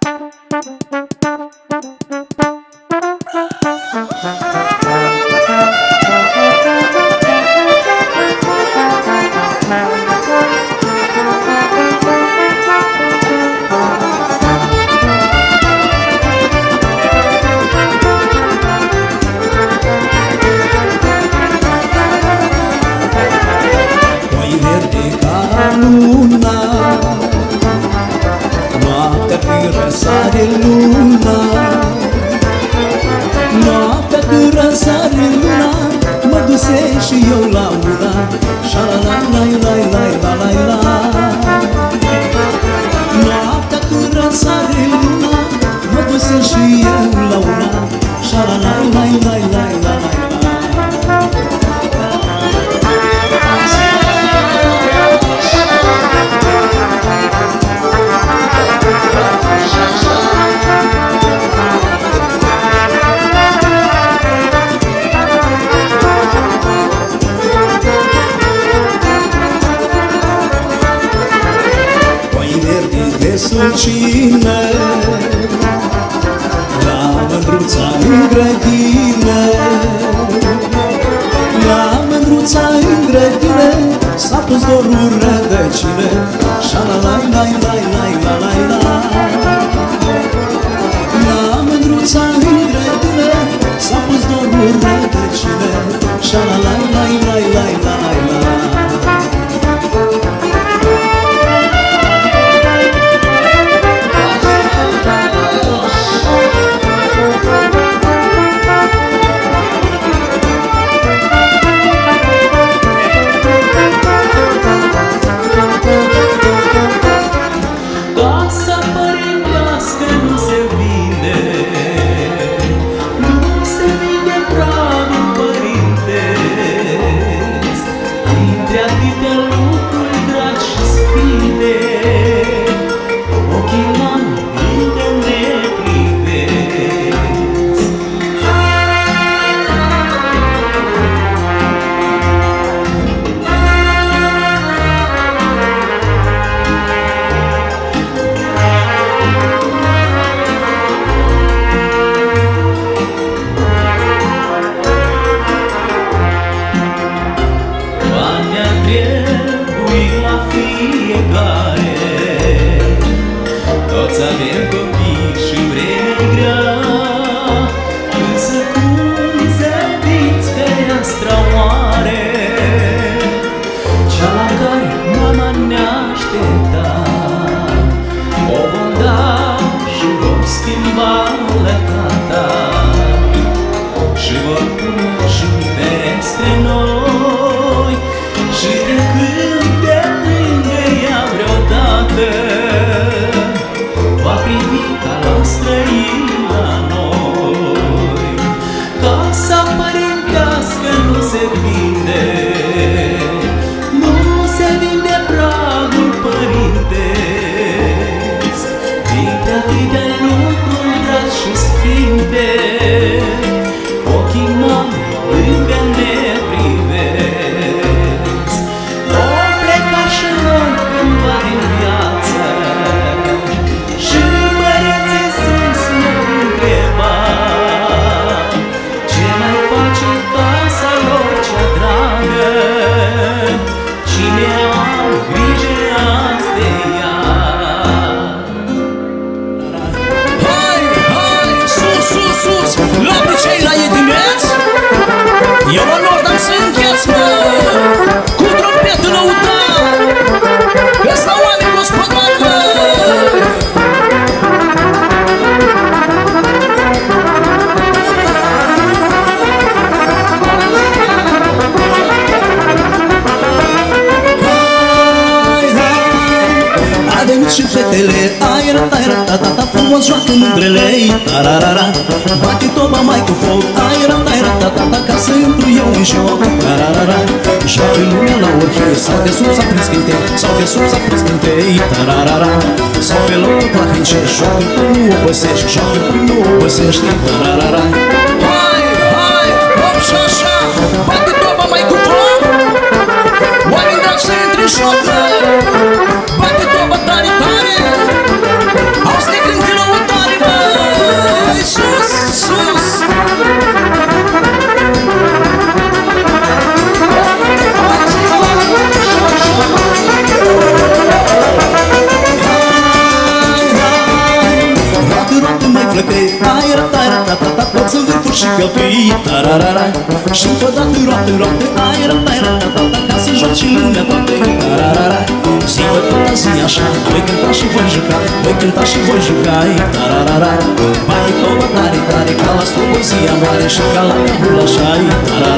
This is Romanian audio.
Răsare luna, noaptea când răsare luna, mă duse și eu la una. Șa-la-la-la-la-la-la-la-la. Noaptea când răsare luna, mă duse și eu la una. Șa-la-la-la-la-la-la-la-la. Sulcină, la mândruța în grădină, la mândruța în grădină, s-a pus dorul rădăcină. Șa-la-la-la-la-la-la-la-la. La mândruța în grădină, s-a pus dorul rădăcină. Șa-la-la-la-la-la-la-la-la. și fetele, aira, taira, ta-ta-ta, frumos joacă mândrele, tararara. Bate toba mai cu foc, aira, taira, ta-ta-ta, ca să intru eu în joc, tararara. Joacă lumea la orchei, sau de sub s-a prins cântei, sau de sub s-a prins cântei, tararara. Sau pe loc plac în cer, joacă până nu obosești, joacă până nu obosești, tararara. Hai, hai, hop și așa, bate toba mai cu foc, oameni dragi să intri în joc, bate toba tare, tare, auzi de când te lăută. călcâi, tararara. Și încă o dată roată, roată, aia, taia, tata, ca să joci în lumea toată, tararara. Zi-vă toată zi așa, voi cânta și voi juca, voi cânta și voi juca, tararara. Bate toba tare, tare, ca la slobozia mare și ca la cahul așa, tararara.